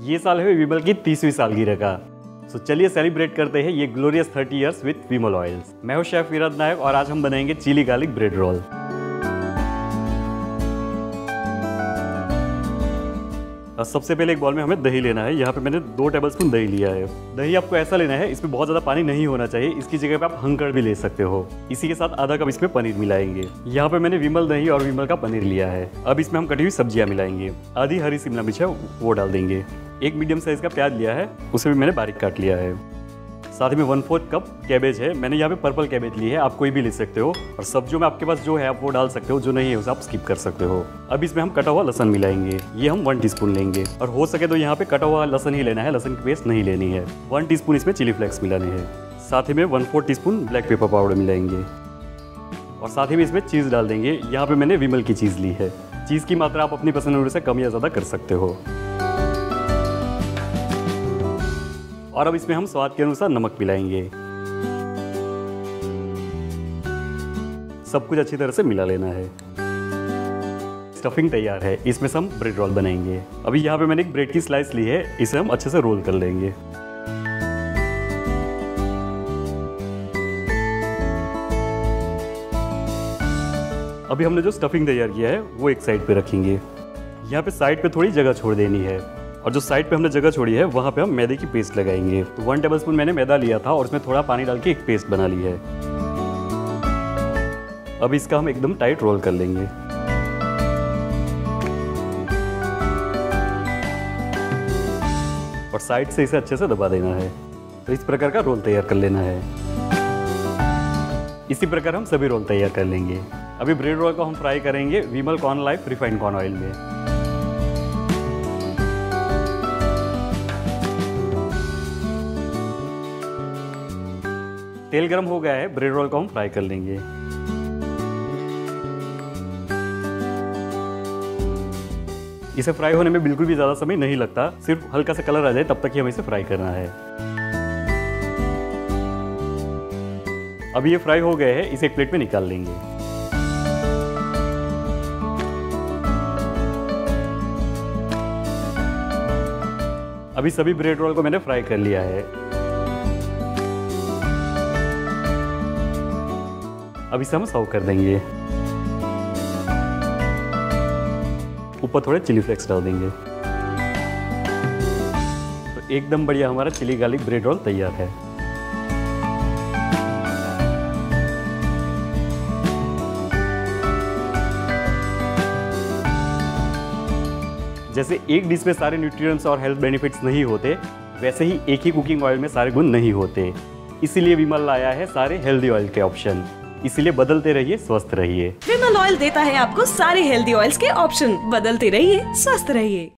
ये साल है विमल की 30वीं सालगिरह का। तो चलिए सेलिब्रेट करते हैं ये glorious 30 years with Vimal oils. मैं हूं शेफ विराट नायक और आज हम बनाएंगे चिली गार्लिक ब्रेड रोल। सबसे पहले एक बॉल में हमें दही लेना है। यहाँ पे मैंने 2 टेबलस्पून दही लिया है। दही आपको ऐसा लेना है, इसमें बहुत ज़्यादा पानी नहीं होना चाहिए। इसकी जगह पे आप हंकड़ भी ले सकते हो। इसी के साथ आधा कप इसमें पनीर मिलाएंगे। यहाँ पे मैंने विमल दही और विमल का पनीर लिया है। अब इसमें हम कटी हुई सब्जियाँ मिलाएंगे। आधी हरी शिमला मिर्च है वो डाल देंगे। एक मीडियम साइज़ का प्याज लिया है, उसे भी मैंने बारीक काट लिया है। साथ में 1/4 कप कैबेज है। मैंने यहाँ पे पर्पल कैबेज ली है, आप कोई भी ले सकते हो। और सब्जियों में आपके पास जो है आप वो डाल सकते हो, जो नहीं है उसे आप स्किप कर सकते हो। अब इसमें हम कटा हुआ लहसुन मिलाएंगे। ये हम 1 टीस्पून लेंगे और हो सके तो यहाँ पे कटा हुआ लहसुन ही लेना है, लहसुन की पेस्ट नहीं लेनी है। 1 टीस्पून इसमें चिली फ्लेक्स मिलाने हैं। साथ ही में 1/4 टीस्पून ब्लैक पेपर पाउडर मिलाएंगे और साथ ही में इसमें चीज़ डाल देंगे। यहाँ पे मैंने विमल की चीज़ ली है। चीज़ की मात्रा आप अपनी पसंद से कम या ज़्यादा कर सकते हो। और अब इसमें हम स्वाद के अनुसार नमक मिलाएंगे। सब कुछ अच्छी तरह से मिला लेना है। स्टफिंग तैयार है, इसमें से हम ब्रेड रोल बनाएंगे। अभी यहाँ पे मैंने एक ब्रेड की स्लाइस ली है, इसे हम अच्छे से रोल कर लेंगे। अभी हमने जो स्टफिंग तैयार किया है वो एक साइड पे रखेंगे। यहाँ पे साइड पे थोड़ी जगह छोड़ देनी है और जो साइड पे हमने जगह छोड़ी है वहाँ पे हम मैदे की पेस्ट लगाएंगे। तो 1 टेबलस्पून मैंने मैदा लिया था और उसमें थोड़ा पानी डाल के एक पेस्ट बना ली है। अब इसका हम एकदम टाइट रोल कर लेंगे। और साइड से इसे अच्छे से दबा देना है। तो इस प्रकार का रोल तैयार कर लेना है। इसी प्रकार हम सभी रोल तैयार कर लेंगे। अभी ब्रेड रोल को हम फ्राई करेंगे Vimal corn life refined corn oil में। तेल गरम हो गया है, ब्रेड रोल को हम फ्राई कर लेंगे। इसे फ्राई होने में बिल्कुल भी ज़्यादा समय नहीं लगता, सिर्फ हल्का सा कलर आ जाए तब तक ही हमें इसे फ्राई करना है। अब ये फ्राई हो गए हैं, इसे एक प्लेट में निकाल लेंगे। अभी सभी ब्रेड रोल को मैंने फ्राई कर लिया है। अब इसे हम सर्व कर देंगे। ऊपर थोड़े चिली फ्लेक्स डाल देंगे। तो एकदम बढ़िया हमारा चिली गार्लिक ब्रेड रोल तैयार है। जैसे एक डिश में सारे न्यूट्रिएंट्स और हेल्थ बेनिफिट्स नहीं होते, वैसे ही एक ही कुकिंग ऑयल में सारे गुण नहीं होते। इसीलिए विमल लाया है सारे हेल्दी ऑयल के ऑप्शन। इसीलिए बदलते रहिए, स्वस्थ रहिए। विमल ऑयल देता है आपको सारे हेल्दी ऑयल्स के ऑप्शन। बदलते रहिए, स्वस्थ रहिए।